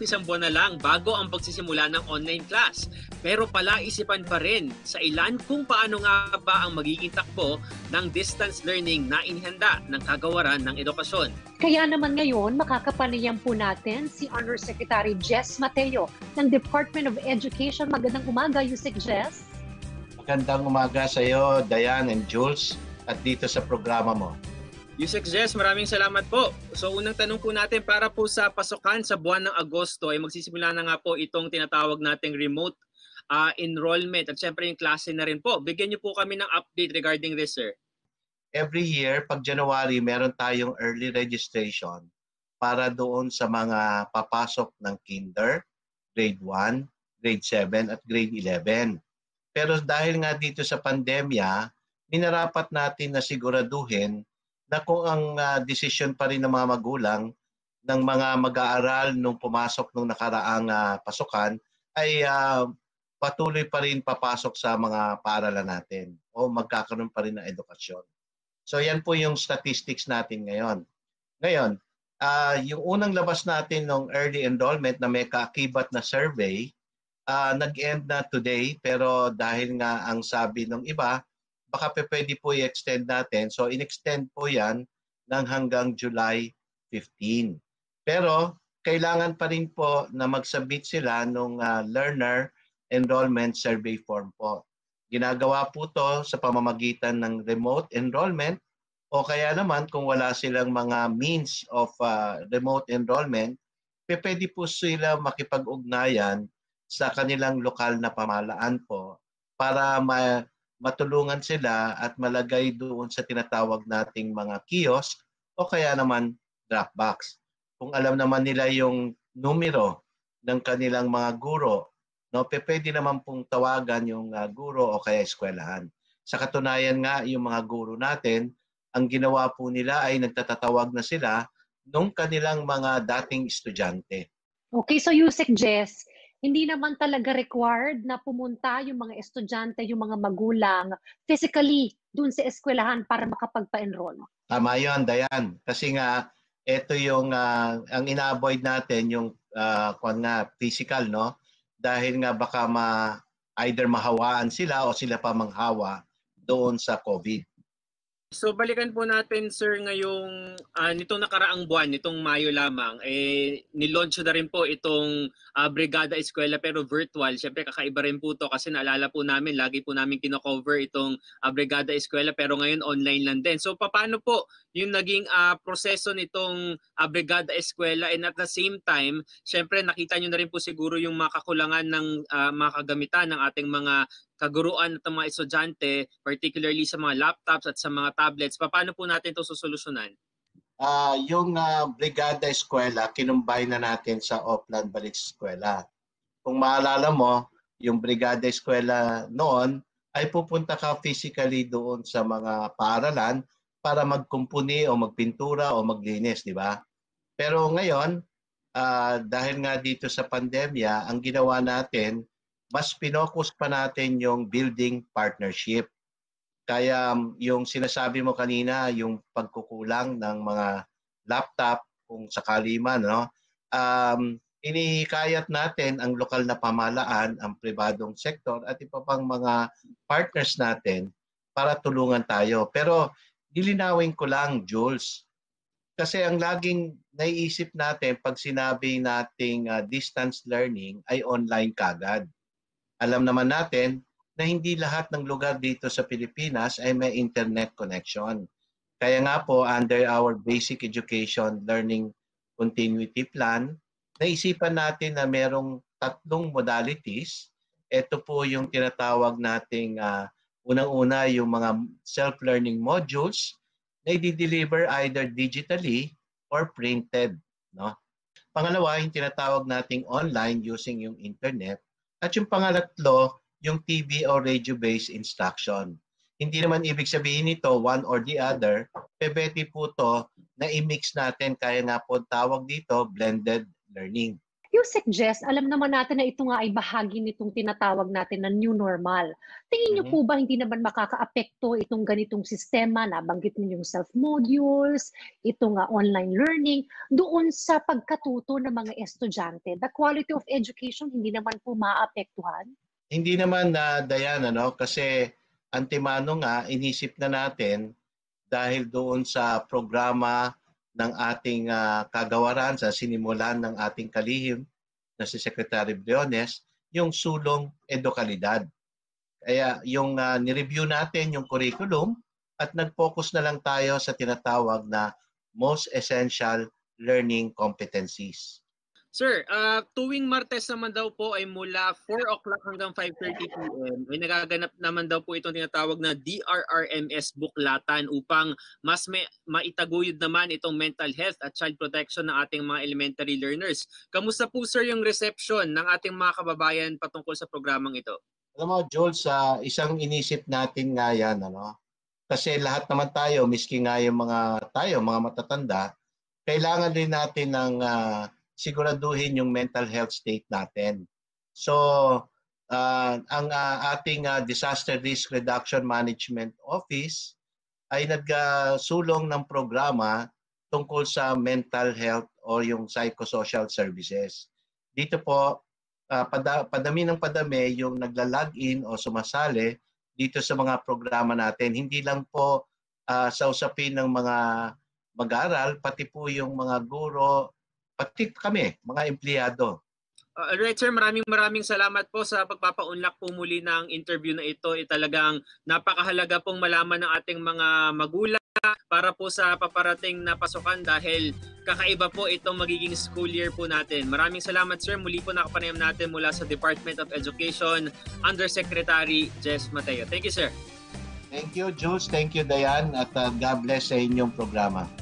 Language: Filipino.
isang buwan na lang bago ang pagsisimula ng online class. Pero palaisipan pa rin sa ilan kung paano nga ba ang magiging takbo ng distance learning na inihanda ng Kagawaran ng Edukasyon. Kaya naman ngayon, makakapanayam po natin si Undersecretary Jess Mateo ng Department of Education. Magandang umaga, Yusek Jess. Magandang umaga sa iyo, Diane and Jules, at dito sa programa mo. Yusek Jess, maraming salamat po. So unang tanong po natin, para po sa pasukan sa buwan ng Agosto ay magsisimula na nga po itong tinatawag nating remote enrollment at syempre yung klase na rin po. Bigyan niyo po kami ng update regarding this, sir. Every year, pag January, meron tayong early registration para doon sa mga papasok ng kinder, grade 1, grade 7 at grade 11. Pero dahil nga dito sa pandemya, minarapat natin na siguraduhin na kung ang desisyon pa rin ng mga magulang ng mga mag-aaral nung pumasok nung nakaraang pasukan ay patuloy pa rin papasok sa mga paaralan natin o magkakaroon pa rin ng edukasyon. So yan po yung statistics natin ngayon. Ngayon, yung unang labas natin ng early enrollment na may kaakibat na survey, nag-end na today, pero dahil nga ang sabi ng iba, baka pwede po i-extend natin. So in-extend po yan ng hanggang July 15. Pero kailangan pa rin po na mag-submit sila ng learner enrollment survey form po. Ginagawa po to sa pamamagitan ng remote enrollment o kaya naman kung wala silang mga means of remote enrollment, pwede po sila makipag-ugnayan sa kanilang lokal na pamahalaan po para matulungan sila at malagay doon sa tinatawag nating mga kiosk o kaya naman drop box. Kung alam naman nila yung numero ng kanilang mga guro, no, pwede naman pong tawagan yung guro o kaya eskwelahan. Sa katunayan nga, yung mga guro natin, ang ginawa po nila ay nagtatatawag na sila nung kanilang mga dating estudyante. Okay, so Yusek Jess, hindi naman talaga required na pumunta yung mga estudyante, yung mga magulang physically dun sa eskwelahan para makapagpa-enroll. Tama yun, Dayan. Kasi nga, ito yung ang ina-avoid natin yung physical, no? Dahil nga baka either mahawaan sila o sila pa manghawa doon sa COVID. So balikan po natin, sir, ngayong nitong nakaraang buwan, nitong Mayo lamang, nilaunch na rin po itong Brigada Eskwela pero virtual. Siyempre kakaiba rin po ito kasi naalala po namin, lagi po namin kino-cover itong Brigada Eskwela pero ngayon online lang din. So paano po yung naging proseso nitong Brigada Eskwela, and at the same time, siyempre nakita nyo na rin po siguro yung mga kakulangan ng mga kagamitan ng ating mga kaguruan at mga estudyante, particularly sa mga laptops at sa mga tablets. Paano po natin ito susolusyonan? Yung Brigada Eskwela, kinumbay na natin sa Oplan Balik Eskwela. Kung maalala mo, yung Brigada Eskwela noon ay pupunta ka physically doon sa mga paaralan para magkumpuni o magpintura o maglinis, di ba? Pero ngayon, dahil nga dito sa pandemya, ang ginawa natin, mas pinokus pa natin yung building partnership. Kaya yung sinasabi mo kanina, yung pagkukulang ng mga laptop, kung sakali man, no? Inihikayat natin ang lokal na pamahalaan, ang pribadong sektor at iba pang mga partners natin para tulungan tayo. Pero dilinawin ko lang, Jules, kasi ang laging naiisip natin pag sinabi nating distance learning ay online kagad. Alam naman natin na hindi lahat ng lugar dito sa Pilipinas ay may internet connection. Kaya nga po, under our Basic Education Learning Continuity Plan, naisipan natin na merong 3 modalities. Ito po yung tinatawag nating unang-una yung mga self-learning modules na i-deliver either digitally or printed. No? Pangalawa, yung tinatawag nating online using yung internet. At yung pangalatlo, yung TV o radio-based instruction. Hindi naman ibig sabihin nito one or the other, pwede po to na i-mix natin, kaya nga po tawag dito blended learning. Yusek Jess, alam naman natin na ito nga ay bahagi nitong tinatawag natin na new normal. Tingin niyo po ba hindi naman makakaapekto itong ganitong sistema, nabanggit niyo yung self-modules, ito nga online learning, doon sa pagkatuto ng mga estudyante? The quality of education hindi naman po maapektuhan? Hindi naman na Diana, kasi antimano nga inisip na natin dahil doon sa programa ng ating kagawaran sa sinimulan ng ating kalihim na si Secretary Briones, yung sulong edukalidad. Kaya yung nireview natin yung curriculum at nag-focus na lang tayo sa tinatawag na most essential learning competencies. Sir, tuwing Martes naman daw po ay mula 4 o'clock hanggang 5:30 p.m. ay nagaganap naman daw po itong tinatawag na DRRMS buklatan upang mas maitaguyod naman itong mental health at child protection ng ating mga elementary learners. Kamusta po sir yung reception ng ating mga kababayan patungkol sa programang ito? Alam mo, Jules, isang inisip natin nga yan, kasi lahat naman tayo, miski nga yung mga matatanda, kailangan din natin ng siguraduhin yung mental health state natin. So, ang ating Disaster Risk Reduction Management Office ay nagsulong ng programa tungkol sa mental health o yung psychosocial services. Dito po, padami ng padami yung nagla-login o sumasali dito sa mga programa natin. Hindi lang po sa usapin ng mga mag-aaral, pati po yung mga guro, pati kami, mga empleyado. Right sir, maraming salamat po sa pagpapaunlak po muli ng interview na ito. Talagang napakahalaga pong malaman ng ating mga magulang para po sa paparating na pasukan dahil kakaiba po itong magiging school year po natin. Maraming salamat sir. Muli po nakapanayam natin mula sa Department of Education, Undersecretary Jess Mateo. Thank you sir. Thank you Jules, thank you Dayan at God bless sa inyong programa.